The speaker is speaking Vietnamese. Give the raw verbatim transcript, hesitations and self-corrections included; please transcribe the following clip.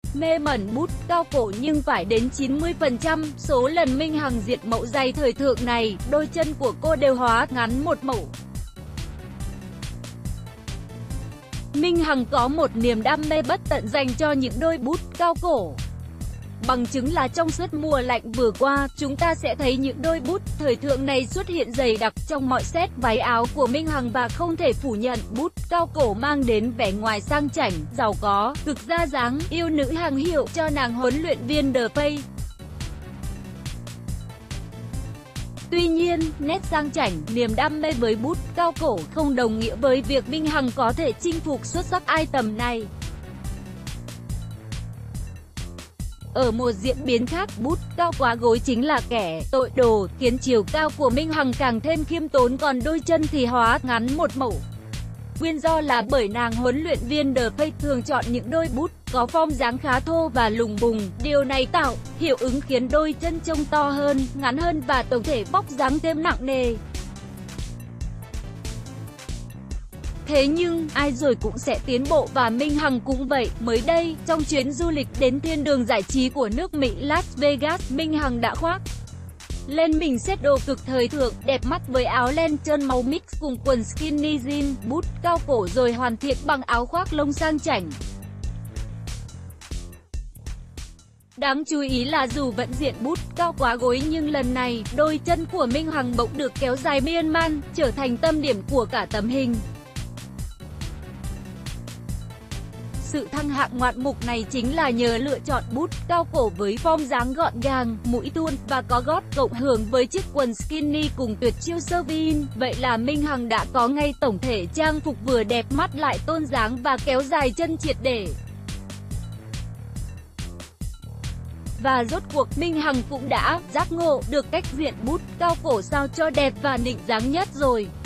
Mê mẩn bút cao cổ nhưng phải đến chín mươi phần trăm số lần Minh Hằng diện mẫu giày thời thượng này, đôi chân của cô đều hóa ngắn một mẫu. Minh Hằng có một niềm đam mê bất tận dành cho những đôi bút cao cổ. Bằng chứng là trong suốt mùa lạnh vừa qua, chúng ta sẽ thấy những đôi bút thời thượng này xuất hiện dày đặc trong mọi set váy áo của Minh Hằng và không thể phủ nhận, bút cao cổ mang đến vẻ ngoài sang chảnh, giàu có, cực ra dáng, yêu nữ hàng hiệu cho nàng huấn luyện viên The Face. Tuy nhiên, nét sang chảnh, niềm đam mê với bút cao cổ không đồng nghĩa với việc Minh Hằng có thể chinh phục xuất sắc item này. Ở một diễn biến khác, bút cao quá gối chính là kẻ tội đồ, khiến chiều cao của Minh Hằng càng thêm khiêm tốn, còn đôi chân thì hóa ngắn một mẫu. Nguyên do là bởi nàng huấn luyện viên The Face thường chọn những đôi bút có form dáng khá thô và lùng bùng, điều này tạo hiệu ứng khiến đôi chân trông to hơn, ngắn hơn và tổng thể vóc dáng thêm nặng nề. Thế nhưng, ai rồi cũng sẽ tiến bộ và Minh Hằng cũng vậy. Mới đây, trong chuyến du lịch đến thiên đường giải trí của nước Mỹ Las Vegas, Minh Hằng đã khoác lên mình set đồ cực thời thượng, đẹp mắt với áo len trơn màu mix cùng quần skinny jean, bút cao cổ rồi hoàn thiện bằng áo khoác lông sang chảnh. Đáng chú ý là dù vẫn diện bút cao quá gối nhưng lần này, đôi chân của Minh Hằng bỗng được kéo dài miên man, trở thành tâm điểm của cả tấm hình. Sự thăng hạng ngoạn mục này chính là nhờ lựa chọn bút cao cổ với form dáng gọn gàng, mũi thun và có gót cộng hưởng với chiếc quần skinny cùng tuyệt chiêu sơ vin. Vậy là Minh Hằng đã có ngay tổng thể trang phục vừa đẹp mắt lại tôn dáng và kéo dài chân triệt để. Và rốt cuộc Minh Hằng cũng đã giác ngộ được cách diện bút cao cổ sao cho đẹp và nịnh dáng nhất rồi.